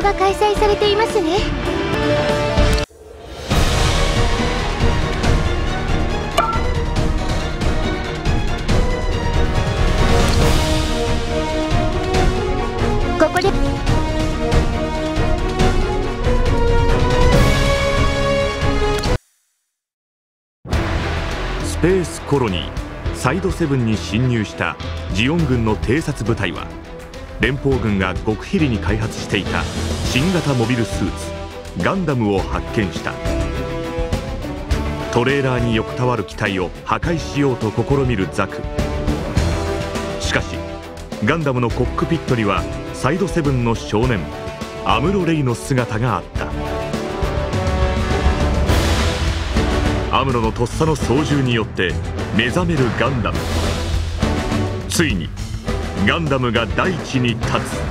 が開催されていますね。ここでスペースコロニーサイド7に侵入したジオン軍の偵察部隊は、連邦軍が極秘裏に開発していた新型モビルスーツガンダムを発見した。トレーラーに横たわる機体を破壊しようと試みるザク。しかしガンダムのコックピットにはサイド7の少年アムロ・レイの姿があった。アムロのとっさの操縦によって目覚めるガンダム。ついにガンダムが大地に立つ。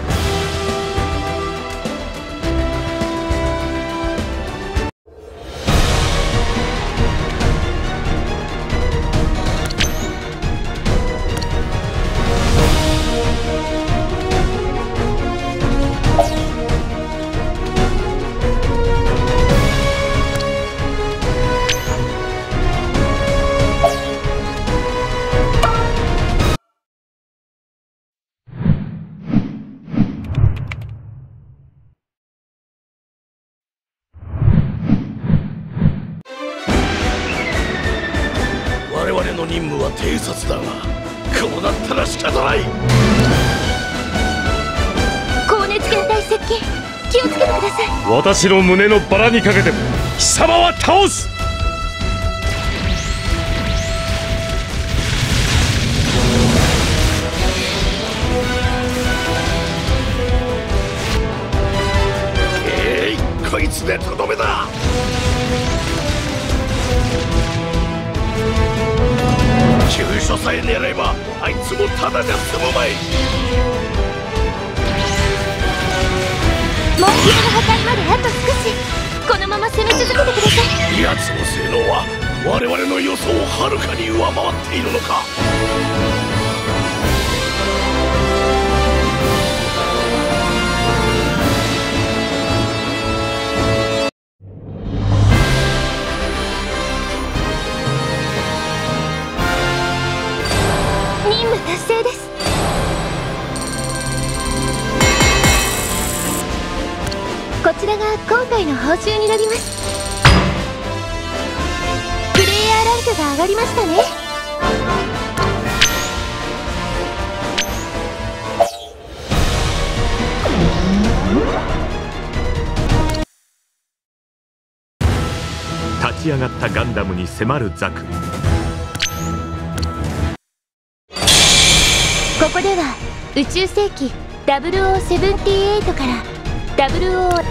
我々の任務は偵察だが、こうなったら仕方ない。 高熱源体接近、気をつけてください。 私の胸のバラにかけても貴様は倒す。 こいつでとどめだ。急所さえ狙えばあいつもただじゃ済むまい。 モンキアの破壊まであと少し。このまま攻め続けてください。 奴の性能は我々の予想をはるかに上回っているのか。 任務達成です。こちらが今回の報酬になります。プレイヤーランクが上がりましたね。 立ち上がったガンダムに迫るザク。 ここでは宇宙世紀0078から00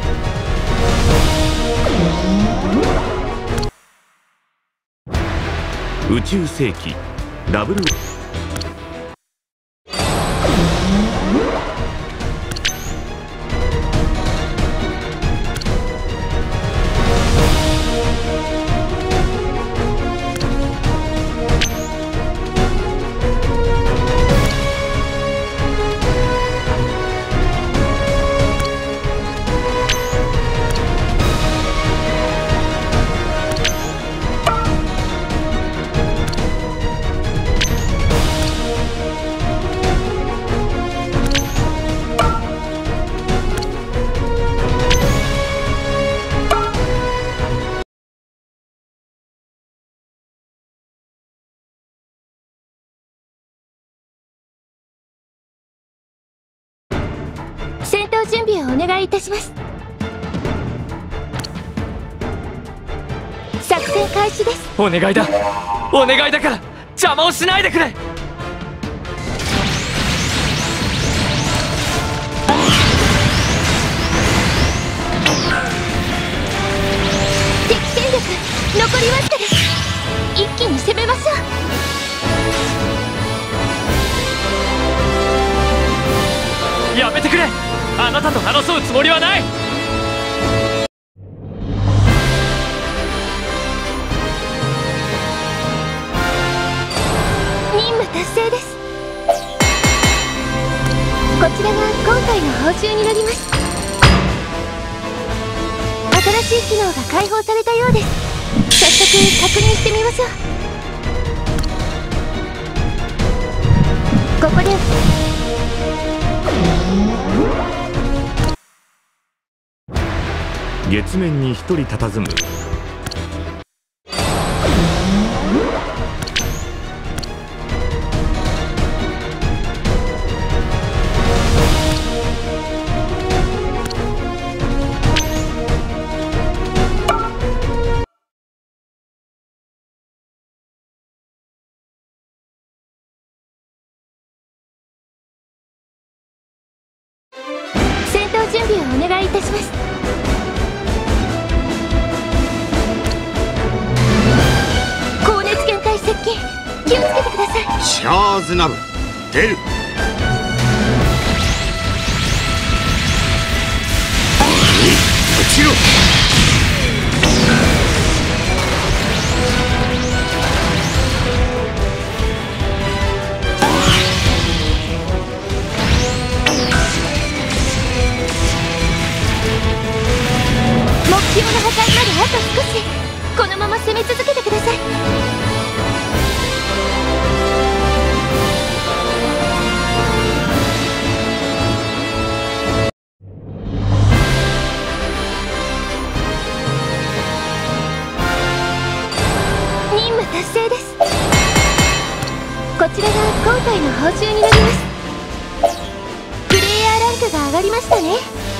宇宙世紀00 戦闘準備をお願いいたします。作戦開始です。 お願いだ、お願いだから邪魔をしないでくれ。 敵戦力残りわずかです。一気に攻めましょう。 やめてくれ。あなたと争うつもりはない。 任務達成です。こちらが今回の報酬になります。 新しい機能が開放されたようです。早速確認してみましょう。ここで月面に一人佇む戦闘準備をお願いいたします。高熱限界接近、気をつけてください。 シャーズナブ出る。落ちろ。 目標の破壊まであと少し。このまま攻め続けてください。任務達成です。こちらが今回の報酬になります。プレイヤーランクが上がりましたね。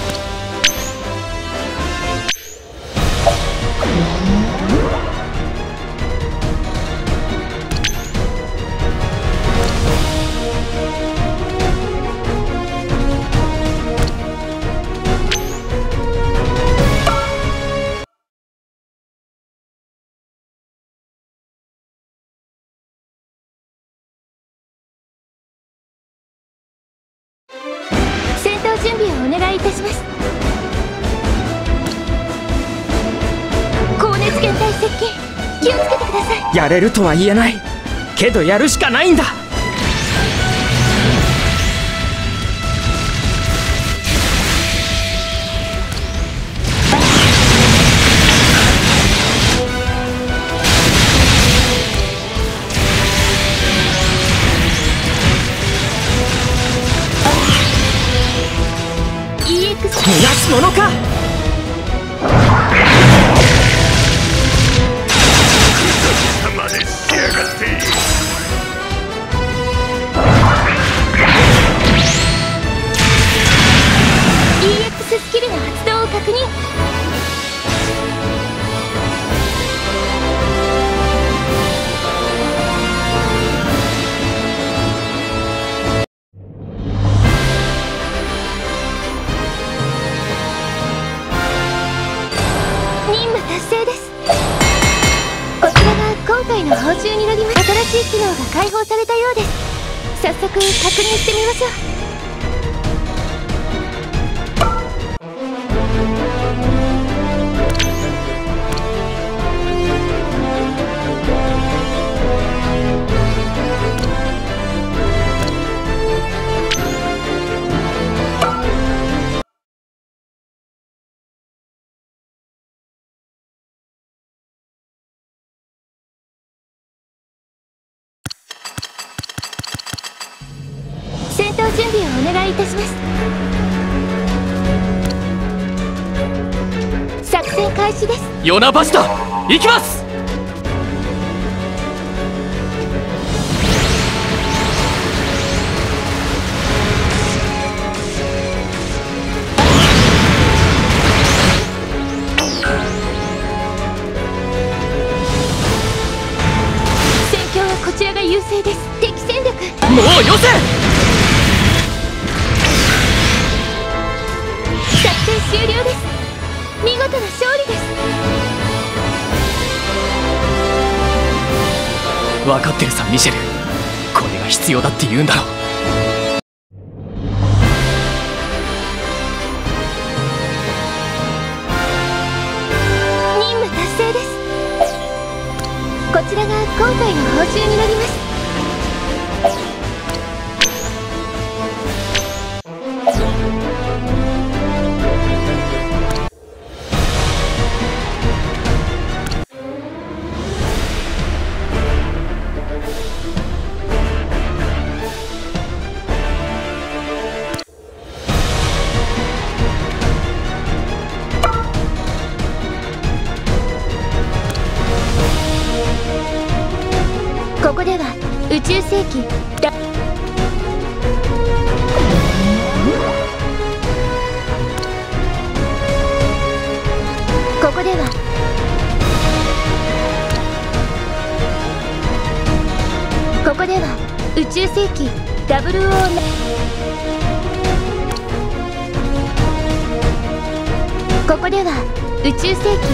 戦闘準備をお願いいたします。高熱限界接近、気をつけてください。 やれるとは言えないけどやるしかないんだ。逃がすものか。 までしやがって。 EX スキルの発動を確認。任務達成です。こちらが今回の報酬になります。新しい機能が開放されたようです。早速確認してみましょう。戦闘準備をお願いいたします。作戦開始です。 ヨナバシタ行きます。 戦況はこちらが優勢です。敵戦力もうよせ。 作戦終了です。見事な勝利です。 分かってるさミシェル、これが必要だって言うんだろう。 任務達成です。こちらが今回の報酬になります。 宙世紀だ。ここでは宇宙世紀00な。ここでは宇宙世紀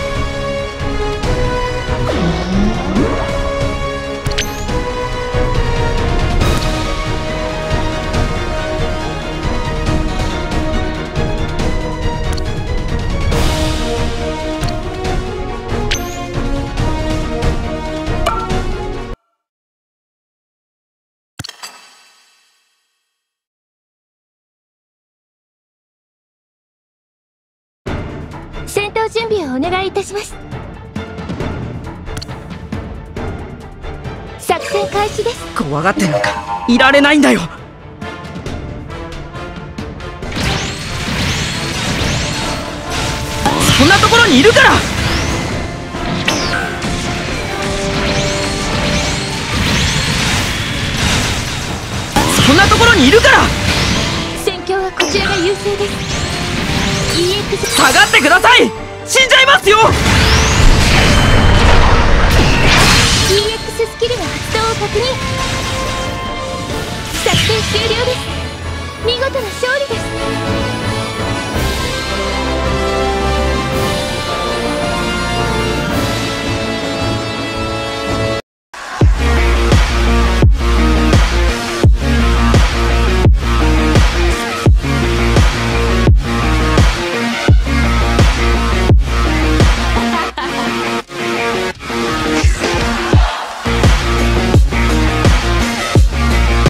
戦闘準備をお願いいたします。作戦開始です。 怖がってなんかいられないんだよ。そんなところにいるから。そんなところにいるから。 戦況はこちらが優勢です。EX 下がってください。死んじゃいますよ。 EX スキルの発動を確認。作戦終了です。見事な勝利です。